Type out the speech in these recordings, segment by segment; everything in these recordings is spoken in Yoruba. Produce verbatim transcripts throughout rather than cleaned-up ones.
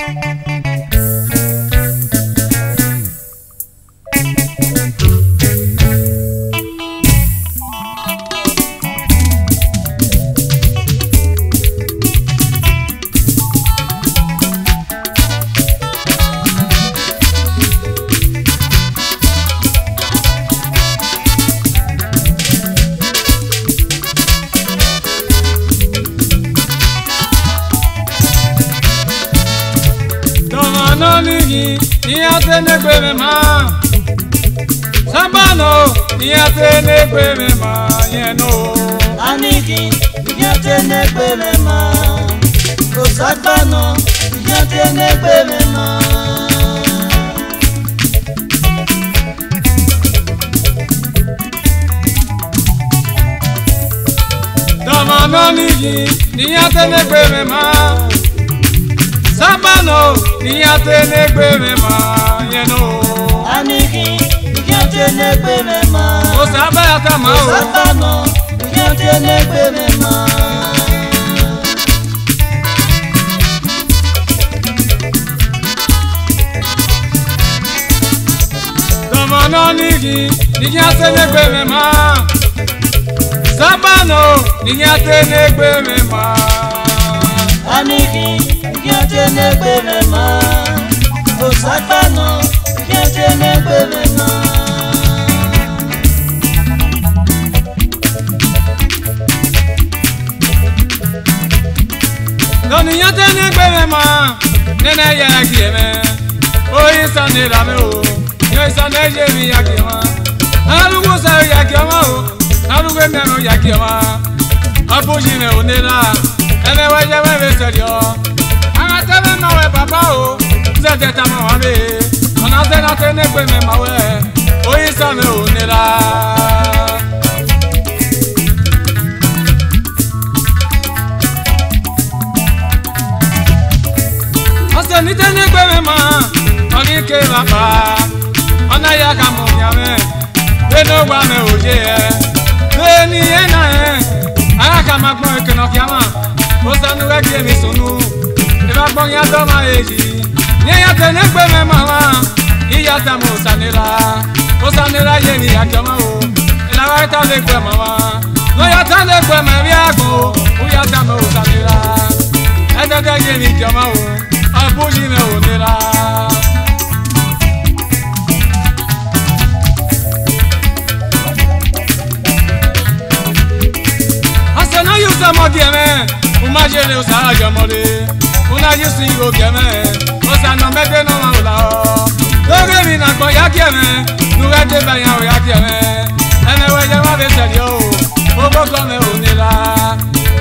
Sabano, yatene kweme ma yeno. Aniki, yatene kweme ma. Sabano, yatene kweme ma. Damano nigi, yatene kweme ma. Sabano, yatene kweme ma yeno. Aniki, yatene kweme ma. O sabata ma o. Sabano, yatene kweme ma. Damano nigi, yatene kweme ma. Sabano, yatene kweme ma. Aniki, yatene kweme ma. O sabano, yatene kweme ma. Noni yatene kweme ma. Nene ya kieme. O isane rame o. Yo isane jemi ya kiema. Alugo sa ya kiema o. Alugo meno ya kiema. Abuji me onela. Ene waje we serio. Angatele na we papa o. Zete tamo ame. Ona zena tene kweme ma we. O isane onela. Ni tene kweme ma, oni ke baba, ona ya kamo nyame, beno gwa me oje e, beni ena e, aya kama gbo ekeno kiama, osanu we gie mi sunu, e ba gbon ya do ma eji, ni ya tene kweme ma wa, iya ta mo sanira, osanira ye ni akama o, e la wa ta le kweme ma, no ya ta le kweme bi ago, o ya ta mo sanira, e de de ye ni kama o. Abuji me onera. Asana yusa modieme, umajele usa jamole, una yusi go geme, osana mede no maula. Doge mi na ko yakeme, nuga de banya o yakeme, ene weje ma be serio, obo ko me onera.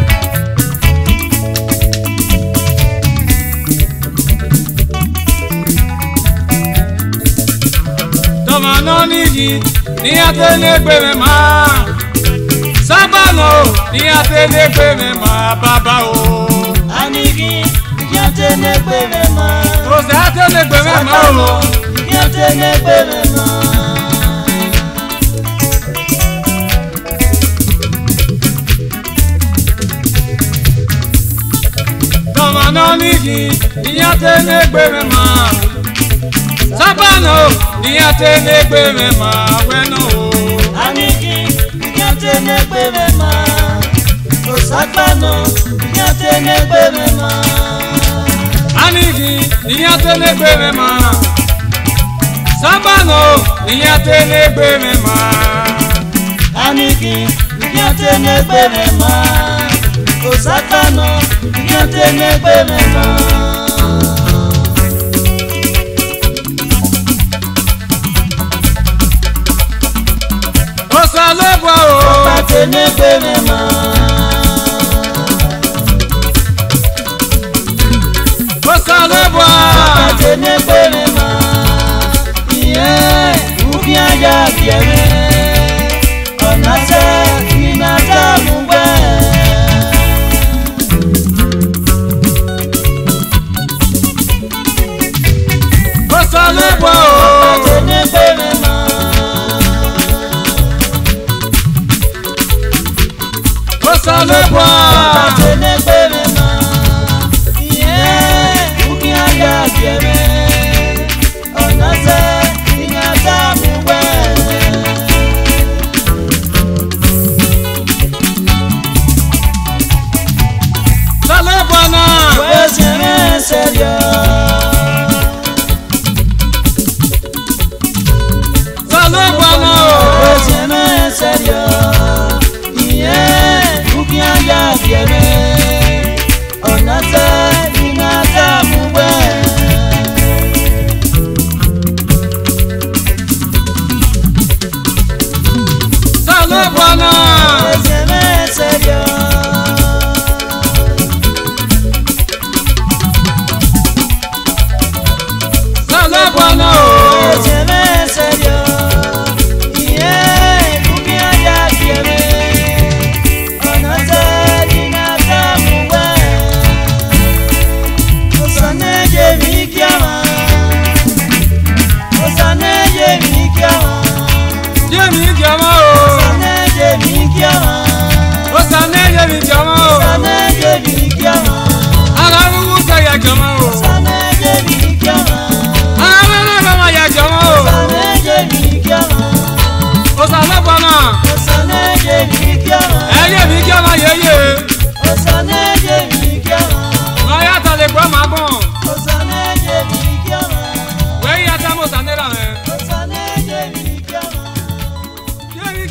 Damano nigi, ni atene kweme ma. Sabano, ni atene kweme ma baba o. Aniki, yatene kweme ma. O se atene kweme ma o. Yatene kweme ma. Damano nigi, ni atene kweme ma. Sabano, ni atene kweme ma weno. Aniki, yatene kweme ma. O sabano, yatene kweme ma. Aniki, ni atene kweme ma. Sabano, ni atene kweme ma. Aniki, yatene kweme ma. O sabano, yatene kweme ma. Osalebwa o. Yatene kweme ma. Osalebwa. Yatene kweme ma. Iye, ubi aja biere. Onase, inata mugwe. Osalebwa o. Yatene kweme ma. Osalebwa. Yatene kweme ma. Iye, ubi aja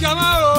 jama o